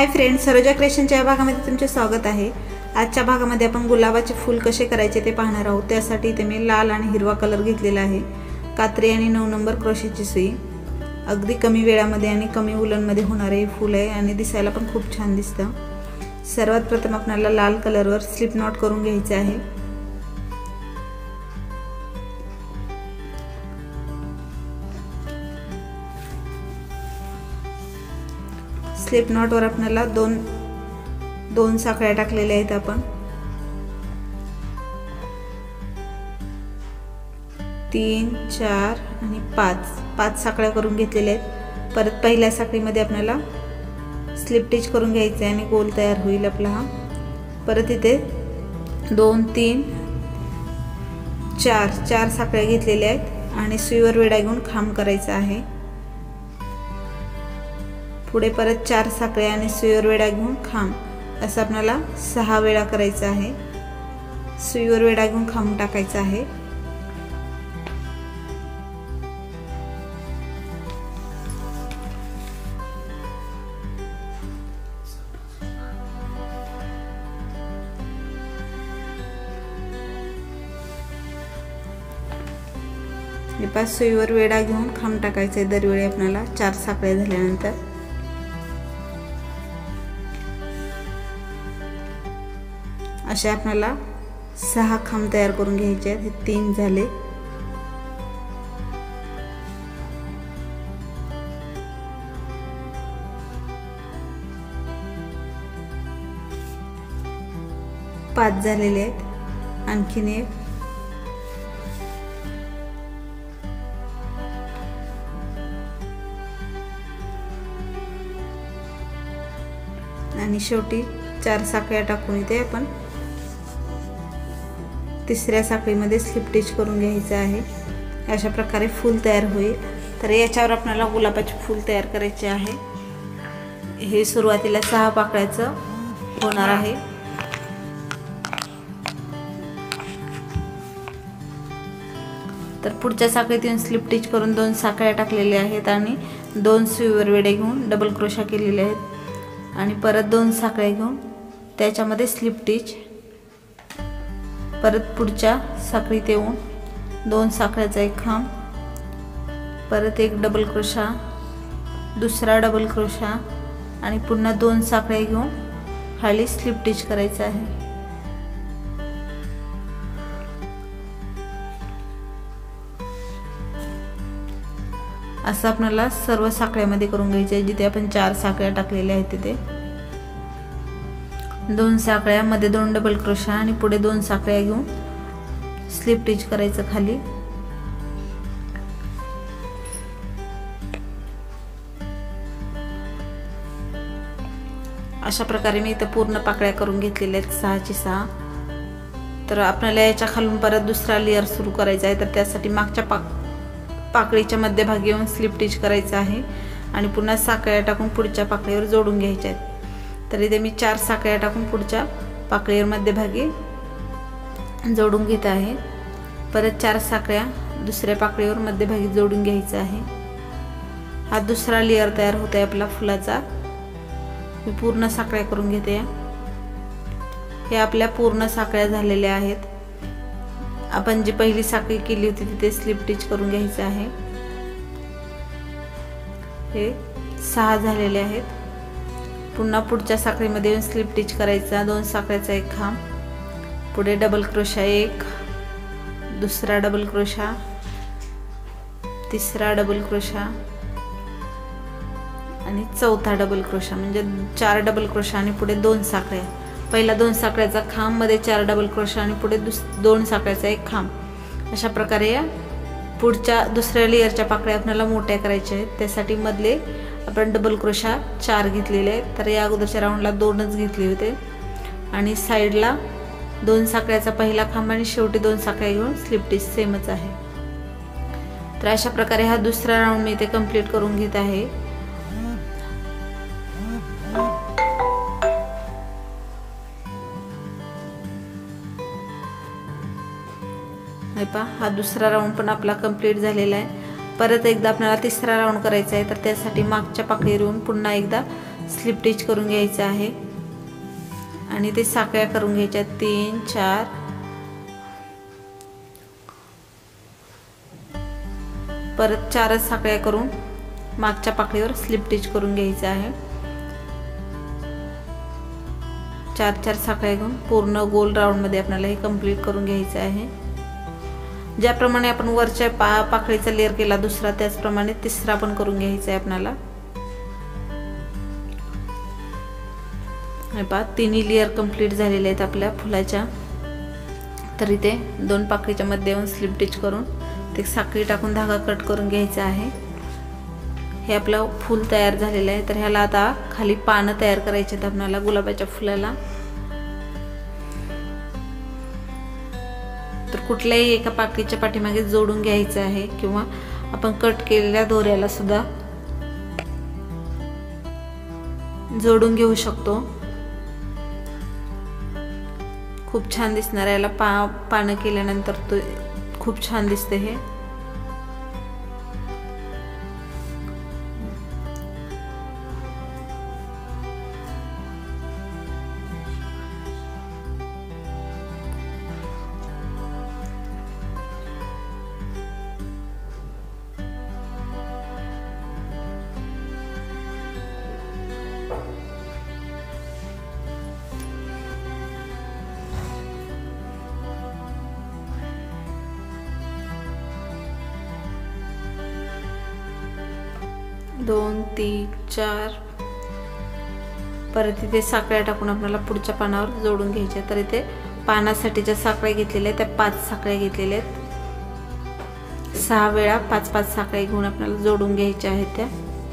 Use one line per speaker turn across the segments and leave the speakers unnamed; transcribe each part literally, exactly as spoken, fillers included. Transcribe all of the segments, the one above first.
Friends, Saroja क्रिएशनच्या भागामध्ये तुमचे स्वागत आहे। आजच्या भागामध्ये आपण गुलाबाचे फूल कसे करायचे ते पाहणार आहोत। त्यासाठी इथे मी लाल आणि हिरवा कलर घेतलेला आहे। कात्री आणि नऊ नंबर क्रोशेची सुई। अगदी कमी वेळामध्ये आणि कमी उलनमध्ये होणारे फूल आहे आणि दिसायला पण खूप छान दिसतं। सर्वात प्रथम आपल्याला लाल कलरवर स्लिप नॉट करून घ्यायचे आहे। स्लिप नॉट वर आपल्याला दोन दोन साखळ्या टाकलेल्या आहेत। आपण तीन चार आणि पाच पाच साखळ्या करून घेतलेल्या आहेत। परत पहिल्या साखळीमध्ये आपल्याला स्लिप टिच करून घ्यायचे आणि गोल तयार होईल आपला हा। परत इथे दोन तीन चार चार साखळ्या घेतलेल्या आहेत आणि सुईवर वेढा घेऊन खांब करायचा आहे। पुढे परत चार साखळ्या आणि सुईवर वेढा घेऊन खांब असं आपल्याला सहा वेळा करायचं आहे। सुईवर वेढा घेऊन खांब टाकायचा आहे। हे पाच सुईवर वेढा घेऊन खांब टाकायचा आहे दरवेळी आपल्याला चार साखळ्या झाल्यानंतर। अशा आपल्याला सहा खांब तयार करून घ्यायचे आहेत। हे तीन झाले। पाच झालेले आहेत। आणखीन एक आणि शेवटी चार साखळ्या टाकून इथे आपण तिसऱ्या साखळीमध्ये स्लिप टिच करून घ्यायचं आहे। अशा प्रकारे फूल तयार होईल। तर याच्यावर आपल्याला गुलाबाचे फूल तयार करायचे आहे। हे सुरुवातीला सहा पाकळ्याचं होणार आहे। तर पुढच्या साखळीतून स्लिप टिच करून दोन साखळ्या टाकलेल्या आहेत आणि दोन सुईवर वेढे घेऊन डबल क्रोशा केलेले आहेत आणि परत दोन साखळ्या घेऊन त्याच्यामध्ये स्लिप टिच। परत पुढच्या साखळीत येऊन दोन साखळ्याचा एक खांब, परत एक डबल क्रोशा, दुसरा डबल क्रोशा आणि पुन्हा दोन साखळ्या घेऊन खाली स्लिप टिच करायचं आहे। असं आपल्याला सर्व साखळ्यामध्ये करून घ्यायचे आहे। जिथे आपण चार साखळ्या टाकलेल्या आहेत तिथे दोन साखळ्या, मध्ये दोन डबल क्रोशा आणि पुढे दोन साखळ्या घेऊन स्लिप टिच करायचं खाली। अशा प्रकारे मी इथे पूर्ण पाकळ्या करून घेतलेल्या आहेत, सहाची सहा। तर आपल्याला याच्या खालून परत दुसरा लेयर सुरू करायचा आहे। तर त्यासाठी मागच्या पाक पाकळीच्या मध्यभागी येऊन स्लिप टिच करायचं आहे आणि पुन्हा साखळ्या टाकून पुढच्या पाकळीवर जोडून घ्यायच्या आहेत। तर इथे मी चार साखळ्या टाकून पुढच्या पाकळीवर मध्यभागी जोडून घेत आहे। परत चार साखळ्या दुसऱ्या पाकळीवर मध्यभागी जोडून घ्यायचा आहे। हा दुसरा लेयर तयार होत आहे आपला फुलाचा। मी पूर्ण साखळ्या करून घेते। हे आपल्या पूर्ण साखळ्या झालेल्या आहेत। आपण जी पहिली साखळी केली होती तिथे स्लिप टिच करून घ्यायचं आहे। हे सहा झालेले आहेत। पुन्हा पुढच्या साखळीमध्ये येऊन स्लिप टिच करायचा, दोन साखळ्याचा एक खांब, पुढे डबल क्रोशा एक, दुसरा डबल क्रोशा, तिसरा डबल क्रोशा आणि चौथा डबल क्रोशा, म्हणजे चार डबल क्रोशा आणि पुढे दोन साखळ्या। पहिला दोन साखळ्याचा खांब, मध्ये चार डबल क्रोशा आणि पुढे दोन साखळ्याचा एक खांब। अशा प्रकारे या पुढच्या दुसऱ्या लेयरच्या पाकळ्या आपल्याला मोठ्या करायच्या आहेत। त्यासाठी मधले आपण डबल क्रोशा चार घेतलेले आहेत। तर या अगोदरच्या राऊंडला दोनच घेतले होते आणि साईडला दोन साखळ्याचा पहिला खांब आणि शेवटी दोन साखळ्या घेऊन स्लिप टिच सेमच आहे। तर अशा प्रकारे हा दुसरा राऊंड मी इथे कंप्लीट करून घेत आहे। हा दुसरा राऊंड पण आपला कंप्लीट झालेला आहे। परत एकदा आपल्याला तिसरा राऊंड करायचा आहे। तर त्यासाठी मागच्या पाकळीवरून पुन्हा एकदा स्लिप टिच करून घ्यायचं आहे आणि ते साखळ्या करून घ्यायच्या तीन चार परत चारच साखळ्या करून मागच्या पाकळीवर स्लिप टिच करून घ्यायचं आहे। चार चार साखळ्या घेऊन पूर्ण गोल राऊंड मध्ये आपल्याला हे कंप्लीट करून घ्यायचं आहे। ज्याप्रमाणे आपण वरच्या पा पाकळीचा लेयर केला दुसरा त्याचप्रमाणे तिसरा पण करून घ्यायचा आहे आपल्याला। हे पहा तिन्ही लेयर कंप्लीट झालेले आहेत आपल्या फुलाच्या। तर इथे दोन पाकळीच्या मध्ये येऊन स्लिप टिच करून ते साखळी टाकून धागा कट करून घ्यायचा आहे। हे आपलं फूल तयार झालेलं आहे। तर ह्याला आता खाली पानं तयार करायचे आहेत आपल्याला गुलाबाच्या फुलाला। तर कुठल्याही एका पाकळीच्या पाठीमागे जोडून घ्यायचं आहे किंवा आपण कट केलेल्या दोऱ्याला सुद्धा जोडून घेऊ शकतो। खूप छान दिसणार याला पा पानं केल्यानंतर तो खूप छान दिसते हे। दोन तीन चार परत इथे साखळ्या टाकून आपल्याला पुढच्या पानावर जोडून घ्यायच्या। तर इथे पानासाठीच्या साखळ्या घेतलेल्या आहेत, त्या पाच साखळ्या घेतलेल्या आहेत। सहा वेळा पाच पाच साखळ्या घेऊन आपल्याला जोडून घ्यायच्या आहेत त्या।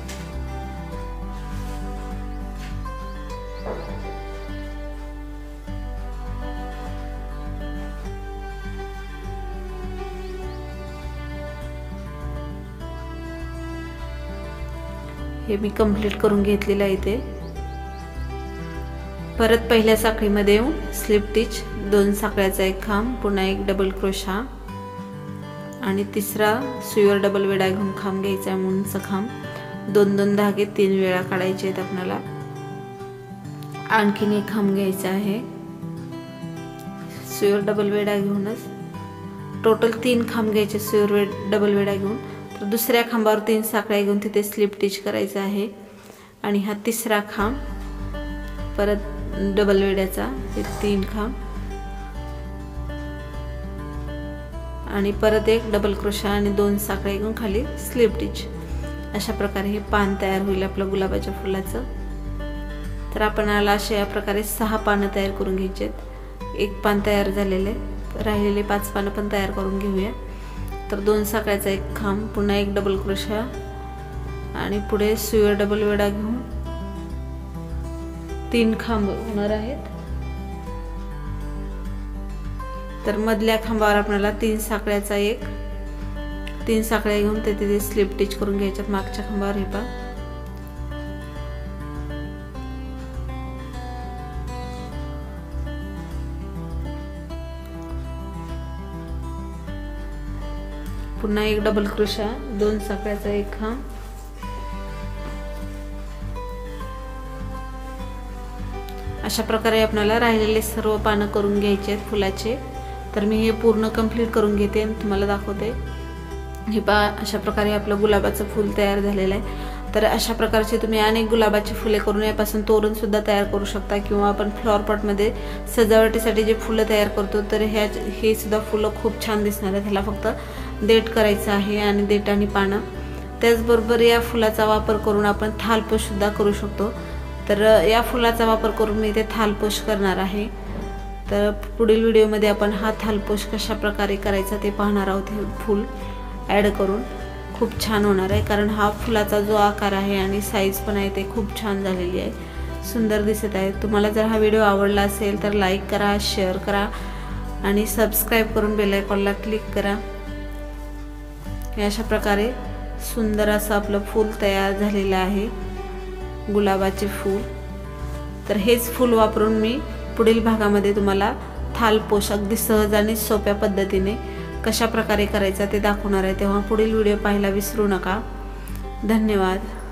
हे मी कंप्लीट करून घेतलेलं आहे इथे। परत पहिल्या साखळीमध्ये येऊन स्लिप टिच, दोन साखळ्याचा एक खांब, पुन्हा एक डबल क्रोशा आणि तिसरा सुईवर डबल वेढा घेऊन खांब घ्यायचा आहे उंच खांब। दोन दोन धागे तीन वेळा काढायचे आहेत आपल्याला। आणखीन एक खांब घ्यायचा आहे सुईवर डबल वेढा घेऊनच। टोटल तीन खांब घ्यायचे सुईवर डबल वेढा घेऊन। तर दुसऱ्या खांबावर तीन साखळ्या घेऊन तिथे स्लिप टिच करायचा आहे आणि हा तिसरा खांब परत डबल वेड्याचा हे तीन खांब आणि परत एक डबल क्रोशा आणि दोन साखळ्या घेऊन खाली स्लिप टिच। अशा प्रकारे हे पान तयार होईल आपलं गुलाबाच्या फुलाचं। तर आपण याला अशा या प्रकारे सहा पानं तयार करून घ्यायचे आहेत। एक पान तयार झालेले, राहिलेले पाच पानं पण तयार करून घेऊया। तर दोन साखळ्याचा एक खांब, पुन्हा एक डबल क्रोशा आणि पुढे सुईवर डबल वेढा घेऊन तीन खांब होणार आहेत। तर मधल्या खांबावर आपल्याला तीन साखळ्याचा एक तीन साखळ्या घेऊन ते तिथे स्लिप टिच करून घ्यायच्यात मागच्या खांबावर। हे पहा पुन्हा एक डबल क्रोशा, दोन साखळ्याचा एक खांब अशा प्रकारे आपल्याला राहिलेले सर्व पानं करून घ्यायचे आहेत फुलाचे। तर मी हे पूर्ण कंप्लीट करून घेते आणि तुम्हाला दाखवते। हे पहा अशा प्रकारे आपलं गुलाबाचं फूल तयार झालेलं आहे। तर अशा प्रकारचे तुम्ही अनेक गुलाबाची फुले करून यापासून तोरण सुद्धा तयार करू शकता किंवा आपण फ्लॉवर पॉट मध्ये सजावटीसाठी जे फुलं तयार करतो तर ह्या हे सुद्धा फुलं खूप छान दिसणार आहेत। ह्याला फक्त देठ करायचं आहे आणि देठ आणि पानं। त्याचबरोबर या फुलाचा वापर करून आपण थालपोष सुद्धा करू शकतो। तर या फुलाचा वापर करून मी इथे थालपोष करणार आहे। तर पुढील व्हिडिओमध्ये आपण हा थालपोष कशा प्रकारे करायचा ते पाहणार आहोत। हे फूल ॲड करून खूप छान होणार आहे, कारण हा फुलाचा जो आकार आहे आणि साईज पण आहे ते खूप छान झालेली आहे, सुंदर दिसत आहे। तुम्हाला जर हा व्हिडिओ आवडला असेल तर लाईक करा, शेअर करा आणि सबस्क्राईब करून बेल आयकॉनला क्लिक करा। अशा प्रकारे सुंदर असं आपलं फूल तयार झालेलं आहे, गुलाबाचे फूल। तर हेच फूल वापरून मी पुढील भागामध्ये तुम्हाला थालपोष अगदी सहज आणि सोप्या पद्धतीने कशा प्रकारे करायचा ते दाखवणार आहे। तेव्हा पुढील व्हिडिओ पाहायला विसरू नका। धन्यवाद।